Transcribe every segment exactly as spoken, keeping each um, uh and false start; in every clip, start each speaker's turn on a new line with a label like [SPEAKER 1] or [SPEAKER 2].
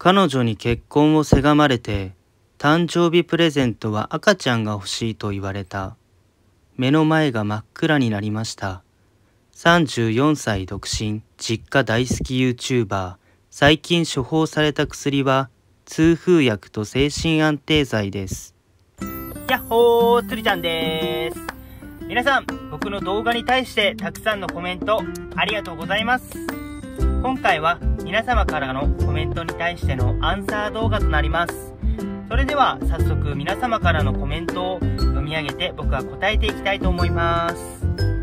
[SPEAKER 1] 彼女に結婚をせがまれて、誕生日プレゼントは赤ちゃんが欲しいと言われた。目の前が真っ暗になりました。さんじゅうよんさい独身、実家大好き YouTuber。最近処方された薬は、痛風薬と精神安定剤です。
[SPEAKER 2] やっほー、つるちゃんでーす。皆さん、僕の動画に対してたくさんのコメントありがとうございます。今回は皆様からのコメントに対してのアンサー動画となります。それでは早速皆様からのコメントを読み上げて僕は答えていきたいと思います。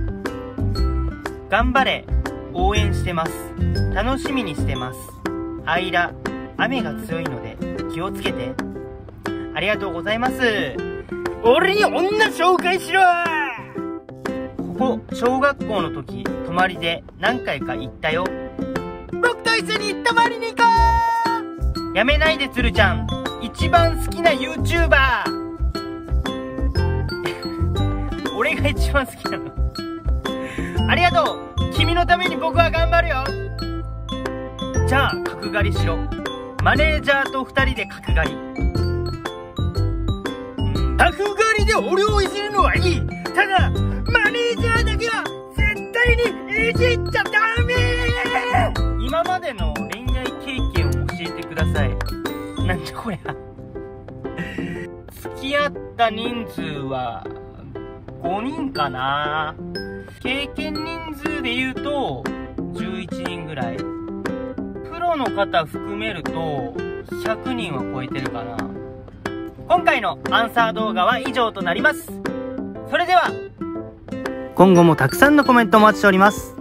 [SPEAKER 2] 頑張れ、応援してます。楽しみにしてます。あいら、雨が強いので気をつけて。ありがとうございます。俺に女紹介しろ。ここ小学校の時泊まりで何回か行ったよ。僕と一緒に泊まりに行こう。やめないでつるちゃん、一番好きな YouTuber 俺が一番好きなのありがとう。君のために僕は頑張るよ。じゃあ角刈りしろ。マネージャーと二人で角刈り。角刈りで俺をいじるのはいい。ただマネージャーだけは絶対にいじっちゃダメ。今までの恋愛経験を教えてください。なんじゃこりゃ付き合った人数はごにんかな。経験人数で言うとじゅういちにんぐらい。プロの方含めるとひゃくにんは超えてるかな。今回のアンサー動画は以上となります。それでは
[SPEAKER 1] 今後もたくさんのコメントお待ちしております。